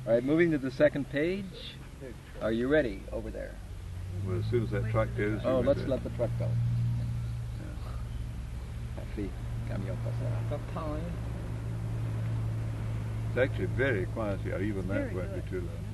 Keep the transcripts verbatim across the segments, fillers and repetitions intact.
All right, moving to the second page. Are you ready over there? Well, as soon as that truck goes. Oh, let's let the truck go. Así, camión pasará. It's actually very quiet here. Even that Very won't good. be too loud.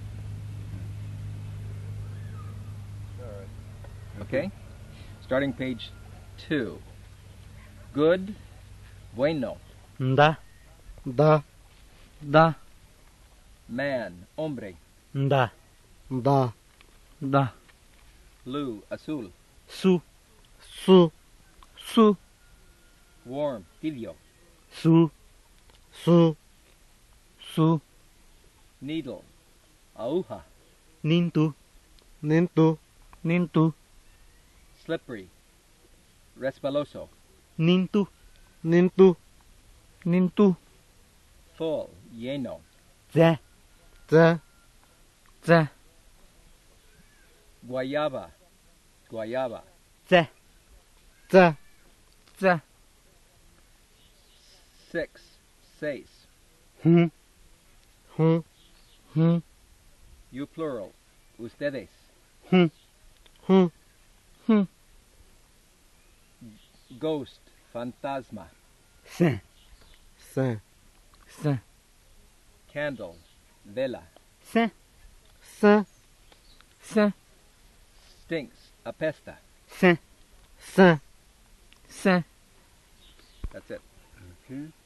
Okay? Starting page two. Good, bueno. Da, Da, da, Man, hombre. da, da, da. Blue, azul. Su, su, su, Warm, tibio. su, su, su. Needle, aguja. Nintu, nintu, nintu, Slippery, resbaloso. nintu, nintu, nintu. Full, lleno. Ze, ze, ze, Guayaba, guayaba. ze, ze, ze. Six, seis. hm, hm, Hm, You plural, ustedes. hm, hm, hm. Ghost, fantasma. Se, se, se, Candle, vela. se, se, se, Stinks, apesta. se, se. se. That's it. Okay.